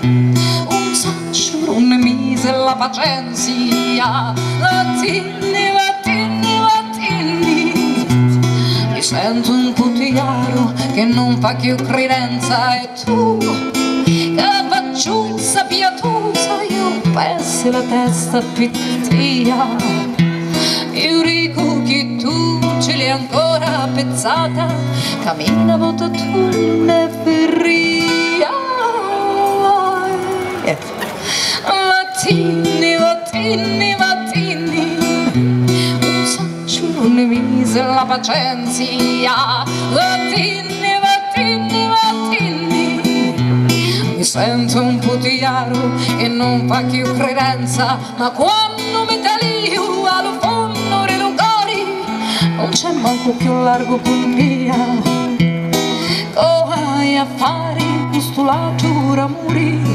un saccio non mi mise la pazienza. Mattini, mattini, mattini, mi sento un putigliaro che non fa più credenza. E tu, che facciuzza pietosa, io pensi la testa pittia. Io dico che tu ce l'hai ancora pezzata, cammina volta tu ne ferria. Mattini, mattini, mattini, un saccio non mi mise la pazienza. Mattini, mattini, mattini, mi sento un putigliaro e non fa più credenza. Ma quando mi talio allo fondo del cuore non c'è manco più largo pulmia. Come a fare questo lato d'amore?